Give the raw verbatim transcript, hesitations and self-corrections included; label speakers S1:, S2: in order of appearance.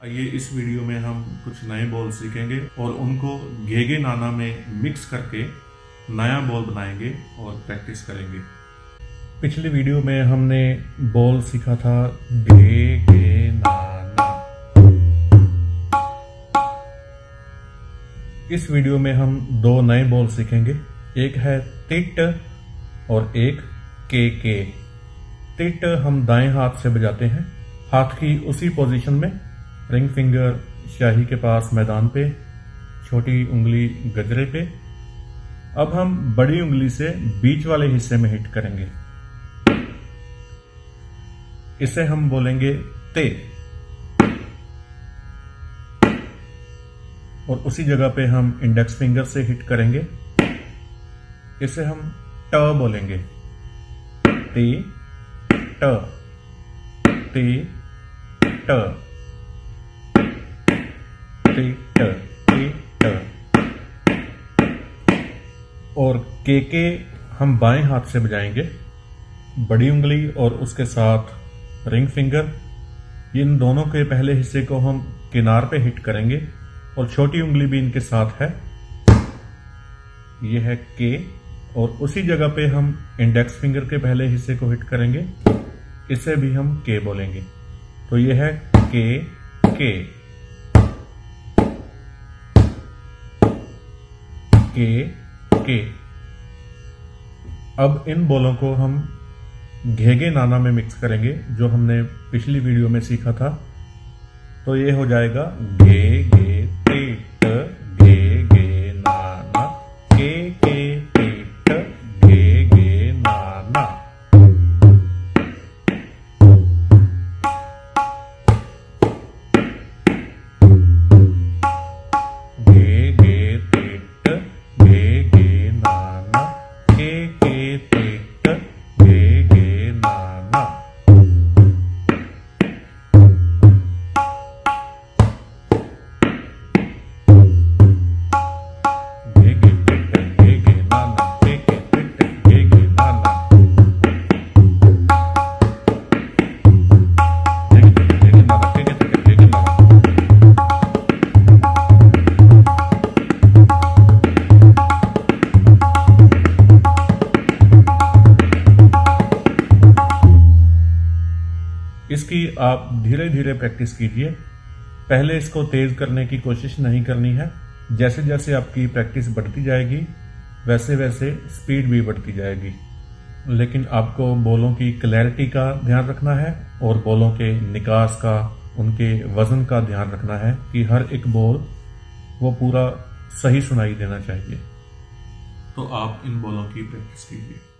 S1: आइए इस वीडियो में हम कुछ नए बॉल सीखेंगे और उनको गेगे नाना में मिक्स करके नया बॉल बनाएंगे और प्रैक्टिस करेंगे। पिछली वीडियो में हमने बॉल सीखा था गे गे नाना। इस वीडियो में हम दो नए बॉल सीखेंगे, एक है तिट और एक के के। तिट हम दाएं हाथ से बजाते हैं, हाथ की उसी पोजीशन में, रिंग फिंगर शाही के पास मैदान पे, छोटी उंगली गजरे पे। अब हम बड़ी उंगली से बीच वाले हिस्से में हिट करेंगे, इसे हम बोलेंगे ते। और उसी जगह पे हम इंडेक्स फिंगर से हिट करेंगे, इसे हम ट बोलेंगे। टी ट टी ट टी ट टी ट। और के के हम बाएं हाथ से बजाएंगे, बड़ी उंगली और उसके साथ रिंग फिंगर, इन दोनों के पहले हिस्से को हम किनार पे हिट करेंगे और छोटी उंगली भी इनके साथ है, यह है के। और उसी जगह पे हम इंडेक्स फिंगर के पहले हिस्से को हिट करेंगे, इसे भी हम के बोलेंगे। तो यह है के के के के। अब इन बोलों को हम घेगे नाना में मिक्स करेंगे, जो हमने पिछली वीडियो में सीखा था। तो ये हो जाएगा गे गे टिट गे गे नाना, के के टिट गे गे नाना। गे गे टिट गे गे नाना, के के टिट गे गे नाना। इसकी आप धीरे धीरे प्रैक्टिस कीजिए, पहले इसको तेज करने की कोशिश नहीं करनी है। जैसे जैसे आपकी प्रैक्टिस बढ़ती जाएगी वैसे वैसे स्पीड भी बढ़ती जाएगी। लेकिन आपको बॉलों की क्लैरिटी का ध्यान रखना है और बॉलों के निकास का, उनके वजन का ध्यान रखना है कि हर एक बॉल वो पूरा सही सुनाई देना चाहिए। तो आप इन बॉलों की प्रैक्टिस कीजिए।